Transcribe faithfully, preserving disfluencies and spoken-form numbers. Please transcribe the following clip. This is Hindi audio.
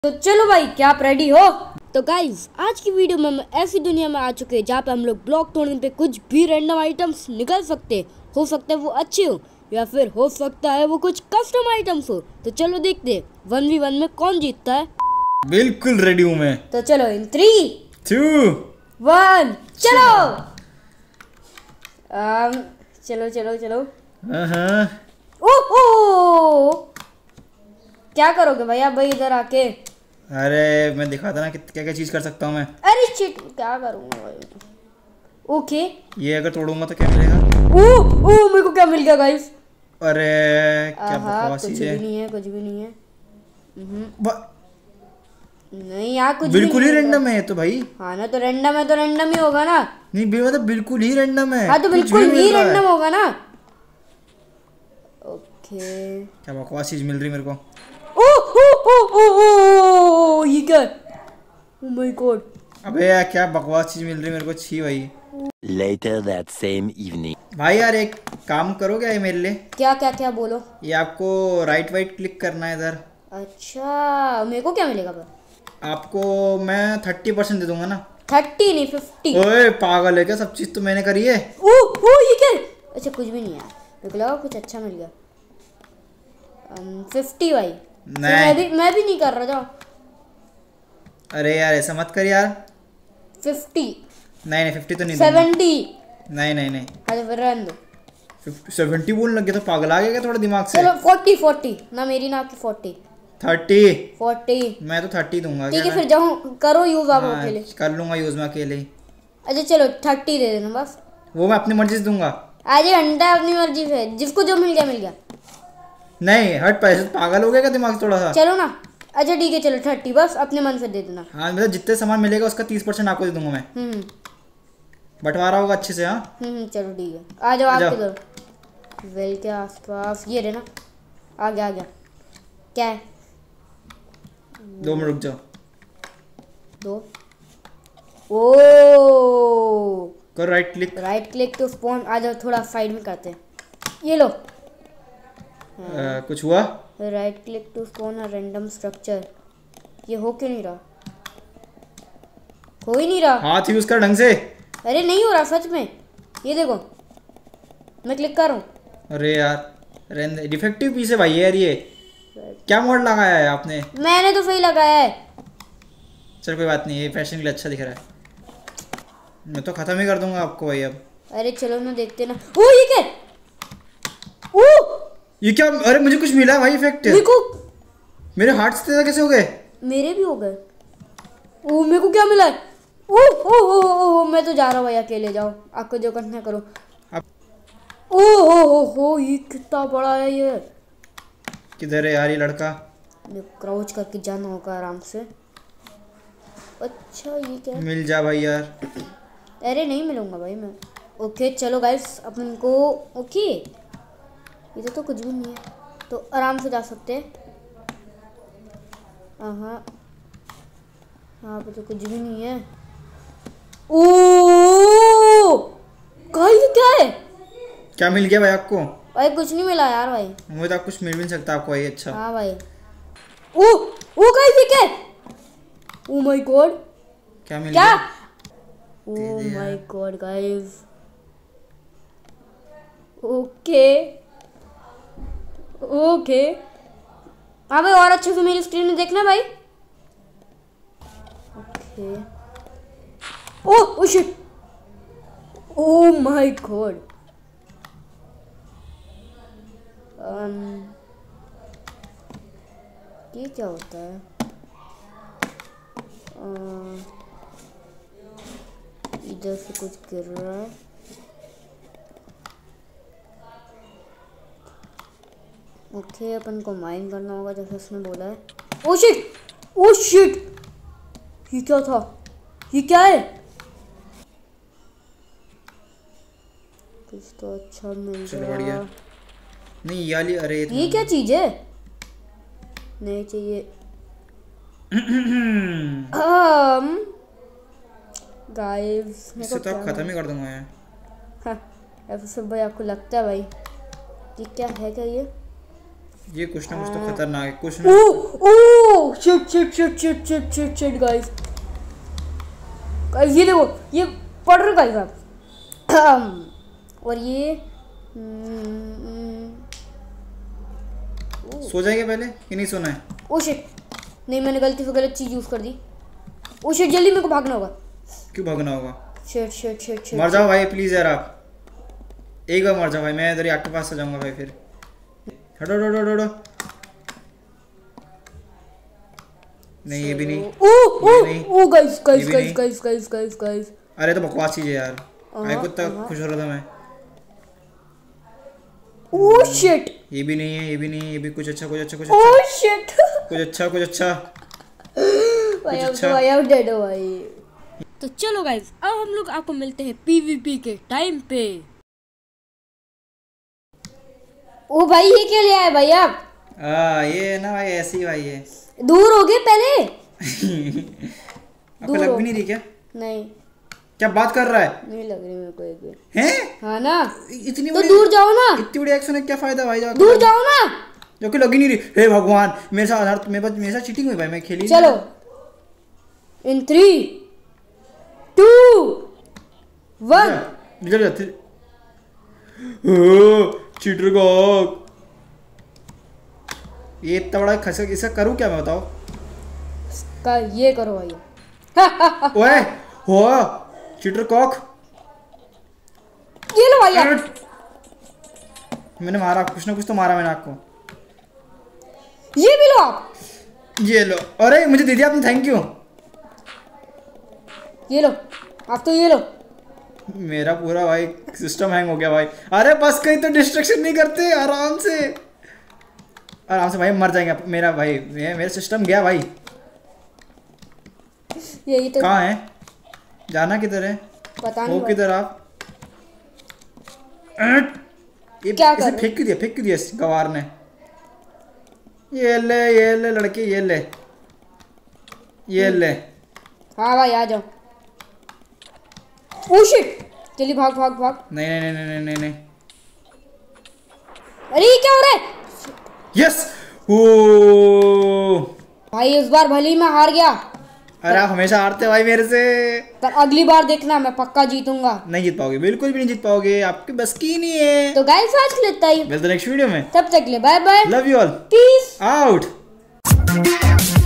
तो चलो भाई, क्या आप रेडी हो? तो गाइज आज की वीडियो में हम ऐसी दुनिया में आ चुके हैं जहाँ पे हम लोग ब्लॉक तोड़ने पे कुछ भी रैंडम आइटम्स निकल सकते हैं। हो सकता है वो अच्छे हो या फिर हो सकता है वो कुछ कस्टम आइटम्स हो। तो चलो देखते हैं वन वी वन में कौन जीतता है। बिल्कुल रेडी हूँ मैं। तो चलो इन थ्री टू वन चलो। um, चलो चलो चलो। हाँ ओहो, क्या करोगे भैया भाई इधर आके? अरे मैं दिखाता ना कि क्या क्या चीज कर सकता हूँ मैं। अरे शिट, क्या करूँगा भाई? ओके, ये अगर तोड़ूंगा तो क्या मिलेगा? ओ ओ मेरे को क्या मिल गया गाइस? अरे क्या आहा, बकवास कुछ चीज है। भी नहीं है, कुछ भी नहीं है। ब- नहीं यार, कुछ बिल्कुल भी ही नहीं रैंडम है ये तो भाई। हाँ ना, तो रैंडम है तो रैंडम ही होगा ना। नहीं बे मतलब बिल्कुल ही रैंडम है। हाँ तो कुछ बिल्कुल भी ही मिल रहा है। रैंडम होगा ना। ओके, क्या बकवास चीज मिल रही मेरे को। ओ ओ ओ ओ ओ ये क्या? ओ माय गॉड, अबे यार क्या बकवास चीज मिल रही मेरे को। छी भाई। Later that same evening. भाई यार एक काम करोगे ये मेरे लिए? क्या क्या क्या बोलो। ये आपको राइट वाइट क्लिक करना है इधर। अच्छा, मेरे को क्या मिलेगा पर? आपको मैं थर्टी परसेंट दे दूंगा ना। थर्टी नहीं फिफ्टी। ओए पागल है क्या? सब चीज तो मैंने करी है। ओ ओ ये क्या? अच्छा कुछ भी नहीं यार, मेरे को लगा कुछ अच्छा मिल गया। फिफ्टी भाई। नहीं। मैं भी मैं भी नहीं कर रहा था। अरे यार ऐसा मत कर यार। फिफ्टी। नहीं नहीं फिफ्टी तो नहीं दूंगा। सेवेंटी। नहीं नहीं नहीं अच्छा फिर रहने दो। फिफ्टी सेवेंटी बोलने लगे तो पागल आ गया क्या थोड़ा दिमाग से? चलो फोर्टी फोर्टी ना, मेरी ना आपकी फोर्टी। थर्टी। फोर्टी मैं तो थर्टी दूंगा। ठीक है, क्या फिर जाओ करो यूज आप हाँ, अकेले। कर लूंगा यूज में अकेले ही। अच्छा चलो थर्टी दे देना बस। वो मैं अपनी मर्जी से दूंगा। आज ये घंटा अपनी मर्जी से, जिसको जो मिल गया मिल गया। नहीं हट, पैसे तो पागल हो गया क्या दिमाग से थोड़ा सा? चलो ना। अच्छा ठीक है चलो थर्टी बस अपने मन से दे देना। हाँ मतलब जितने सामान मिलेगा उसका तीस परसेंट आपको दे दूंगा मैं। हम्म बंटवारा होगा अच्छे से। हाँ हम्म चलो ठीक है, आ जाओ आ आप जाओ। किधर? वेल के आसपास ये रहे ना। आ गया आ गया। क्या है? दो मिनट रुक जाओ। दो। ओ करो right click. Right click to spawn. आ जाओ थोड़ा साइड में करते हैं। ये लो। आ, कुछ हुआ? Right click to spawn a random structure. ये हो क्यों नहीं रहा? हो ही नहीं रहा। हाथ यूज कर ढंग से। अरे नहीं हो रहा सच में। ये देखो, मैं क्लिक कर रहा हूँ। अरे यार डिफेक्टिव पीस है भाई यार। ये क्या मोड लगाया है आपने? मैंने तो सही लगाया है। चल कोई बात नहीं, ये फैशन के लिए अच्छा दिख रहा है। मैं तो खत्म ही कर दूंगा आपको भाई अब। अरे चलो ना देखते ना। ओ ये क्या? ओ ये क्या? अरे मुझे कुछ मिला भाई इफेक्ट। देखो, मेरे हार्ट से कैसे हो गए? मेरे भी हो गए। ओ मेरे को क्या मिला है? ओ ओ ओ ओ मैं तो जा रहा हूँ भाई, अकेले जाओ, आपको जो करना करो। अब ओ हो हो हो ये कितना बड़ा है ये। किधर है यार ये लड़का? क्राउच करके जाना होगा आराम से। अच्छा ये क्या है? मिल जा भाई यार। अरे नहीं मिलूंगा भाई मैं। ओके चलो गाइस अपन को। ओके इधर तो कुछ भी नहीं है, तो आराम से जा सकते हैं। हाँ यहाँ पे तो कुछ भी नहीं है। ओ गाइस क्या है? क्या मिल गया भाई आपको? भाई कुछ नहीं मिला यार भाई। मुझे तो कुछ मिल भी नहीं सकता आपको भाई। अच्छा हाँ भाई। ओ ओ गाइस ये क्या है? ओ माय गॉड, क्या मिल क्या? गया? Oh my god guys. Okay okay हाँ भाई, और अच्छे से मेरी स्क्रीन में देखना भाई। Okay oh oh shit, oh my god. ये क्या होता है? uh, इधर से कुछ गिर रहा है। ओके अपन को माइन करना होगा जैसे उसने बोला है। ओ शिट ओ शिट, ये क्या था? ये क्या है? कुछ तो अच्छा मिल चलो गया। बढ़िया। नहीं ये वाली। अरे ये क्या चीज है? नहीं चाहिए। um, गाइस इससे तो आप खत्म ही कर दूंगा यार। हाँ, ऐसे सब भाई आपको लगता है भाई? ये क्या है? क्या ये ये कुछ ना कुछ तो खतरनाक है, कुछ ना। Oh oh shit shit shit shit shit shit shit guys guys, ये देखो ये पढ़ रहे गाइस आप। और ये सो जाएंगे पहले कि नहीं सोना है? ओ शिट, नहीं मैंने गलती से गलत चीज यूज कर दी। ओ शिट, जल्दी मेरे को भागना होगा। क्यों भागना होगा? शिट शिट शिट शिट, मर जाओ भाई प्लीज यार, आप एक बार मर जाओ भाई, मैं इधर ही आपके पास से जाऊंगा भाई। फिर हटो हटो हटो हटो। नहीं ये भी नहीं। ओ ये ओ नहीं। ओ गाइस गाइस ये भी गाइस नहीं। गाइस गाइस गाइस गाइस, अरे तो बकवास चीज है यार, भाई अहाँ, को तक खुश हो रहा था मैं। ओ शिट, ये भी नहीं है, ये भी नहीं है, ये भी कुछ अच्छा कुछ अच्छा कुछ ओ अच्छा शिट कुछ अच्छा कुछ अच्छा। भाई अब अच्छा। तो भाई अब डेड हो भाई। तो चलो गाइस, अब हम लोग आपको मिलते हैं पीवीपी के टाइम पे। ओ भाई ये क्या ले आए भाई आप? आ, ये ना भाई ऐसे ही भाई है। दूर हो गए पहले। आपको दूर लग हो। भी नहीं रही क्या? नहीं क्या बात कर रहा है? नहीं लग रही मेरे को एक भी। हैं? हाँ ना, इतनी तो बड़ी दूर जाओ ना, इतनी बड़ी एक्शन है, क्या फायदा भाई? जाओ दूर जाओ ना। जो कि लग ही नहीं रही। हे भगवान, मेरे साथ आधार मेरे पास मेरे साथ चीटिंग हुई भाई, मैं खेली चलो इन थ्री टू वन। निकल जाते। ओ चीटर कॉक, ये इतना बड़ा खसा, इसका करूँ क्या मैं, बताओ? का ये करो भाई। ओए हो चीटर कॉक, ये लो भाई आप। मैंने मारा कुछ ना कुछ तो मारा मैंने आपको। ये भी लो आप। ये लो, अरे मुझे दे दिया आपने, थैंक यू। ये लो आप, तो ये लो। मेरा पूरा भाई सिस्टम हैंग हो गया भाई। अरे बस कहीं तो डिस्ट्रक्शन नहीं करते, आराम से आराम से भाई, मर जाएंगे मेरा भाई, मे, मेरा सिस्टम गया भाई। यही तो, कहाँ है? जाना किधर है? पता हो नहीं भाई। किधर आप? ये क्या कर इसे रहे? फेंक क्यों दिया, फेंक क्यों दिया इस गवार ने? ये ले ये ले लड़के, ये ले ये ले। हाँ भाई आ जाओ। ओ शिट, चलिए भाग भाग भाग। नहीं नहीं नहीं नहीं नहीं नहीं। अरे ये क्या हो रहा है यस, ओ भाई? इस बार भले ही मैं हार गया, अरे आप हमेशा हारते भाई मेरे से। पर अगली बार देखना मैं पक्का जीतूंगा। नहीं जीत पाओगे, बिल्कुल भी नहीं जीत पाओगे, आपकी बस की नहीं है। तो गाइस आज के लिए इतना ही। मिलते नेक्स्ट वीडियो में, तब तक के लिए bye bye, love you all, peace out.